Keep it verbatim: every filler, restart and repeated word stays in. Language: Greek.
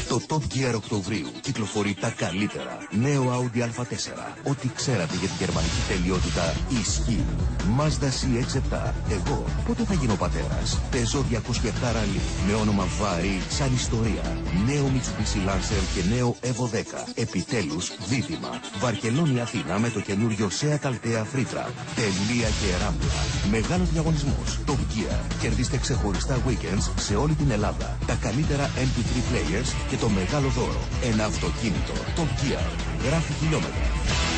Το Top Gear Οκτωβρίου κυκλοφορεί τα καλύτερα. Νέο Audi Α τέσσερα. Ό,τι ξέρατε για την γερμανική τελειότητα ισχύει. Mazda σι εξ επτά. Εγώ πότε θα γίνω πατέρας. Peugeot διακόσια επτά Rally. Με όνομα βάρη σαν ιστορία. Νέο Mitsubishi Lancer και νέο Evo δέκα. Επιτέλους δίδυμα. Βαρκελόνη Αθήνα με το καινούριο Seat Altea Freetra. Τελεία και ράμπλα. Μεγάλος διαγωνισμός. Top Gear. Κερδίστε ξεχωριστά weekends σε όλη την Ελλάδα. Τα καλύτερα εμ πι θρι players και το μεγάλο δώρο. Ένα αυτοκίνητο. Top Gear. Γράφει χιλιόμετρα.